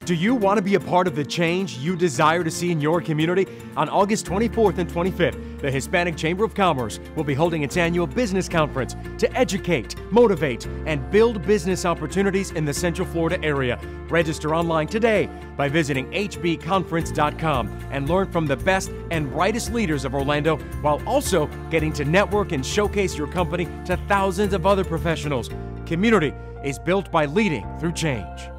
Do you want to be a part of the change you desire to see in your community? On August 24th and 25th, the Hispanic Chamber of Commerce will be holding its annual business conference to educate, motivate, and build business opportunities in the Central Florida area. Register online today by visiting hbconference.com and learn from the best and brightest leaders of Orlando, while also getting to network and showcase your company to thousands of other professionals. Community is built by leading through change.